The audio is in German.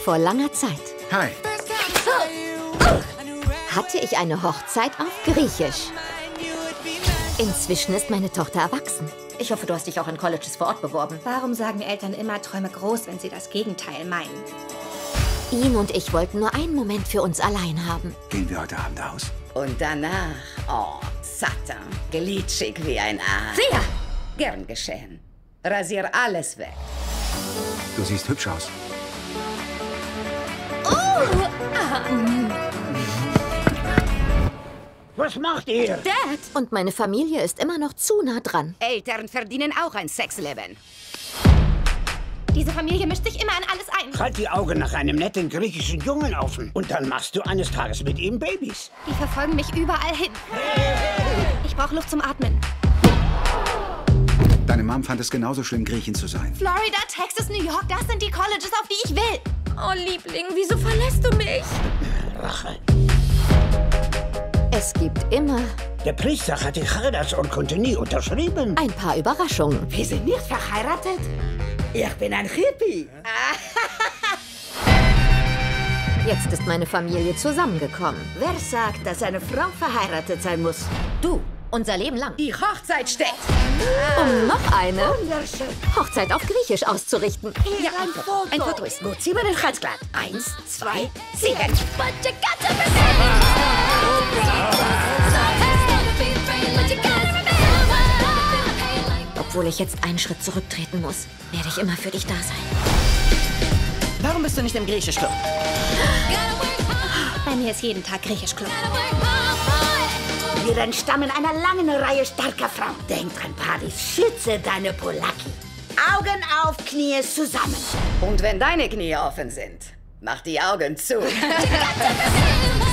Vor langer Zeit Hi. hatte ich eine Hochzeit auf Griechisch. Inzwischen ist meine Tochter erwachsen. Ich hoffe, du hast dich auch an Colleges vor Ort beworben. Warum sagen Eltern immer Träume groß, wenn sie das Gegenteil meinen? Ihn und ich wollten nur einen Moment für uns allein haben. Gehen wir heute Abend aus? Und danach, oh, Satan, glitschig wie ein Aal. Sia! Gern geschehen. Rasier alles weg. Du siehst hübsch aus. Was macht ihr? Dad! Und meine Familie ist immer noch zu nah dran. Eltern verdienen auch ein Sexleben. Diese Familie mischt sich immer in alles ein. Halt die Augen nach einem netten griechischen Jungen offen. Und dann machst du eines Tages mit ihm Babys. Die verfolgen mich überall hin. Ich brauche Luft zum Atmen. Deine Mom fand es genauso schlimm, Griechin zu sein. Florida, Texas, New York, das sind die Colleges, auf die ich will. Oh, Liebling, wieso verlässt du mich? Rache. Es gibt immer Der Priester hat die Heiratsurkunde nie unterschrieben. ein paar Überraschungen. Wir sind nicht verheiratet. Ich bin ein Hippie. Jetzt ist meine Familie zusammengekommen. Wer sagt, dass eine Frau verheiratet sein muss? Du, unser Leben lang. Die Hochzeit steht. Um noch eine Wunderschön. Hochzeit auf Griechisch auszurichten. Ja, ein Foto ist gut. Zieh mal den Hals glatt. 1, 2, 7. Obwohl ich jetzt einen Schritt zurücktreten muss, werde ich immer für dich da sein. Warum bist du nicht im Griechisch-Club? Bei mir ist jeden Tag Griechisch-Club. Wir entstammen einer langen Reihe starker Frauen. Denk dran, Paris, schütze deine Polacki. Augen auf, Knie zusammen. Und wenn deine Knie offen sind, mach die Augen zu.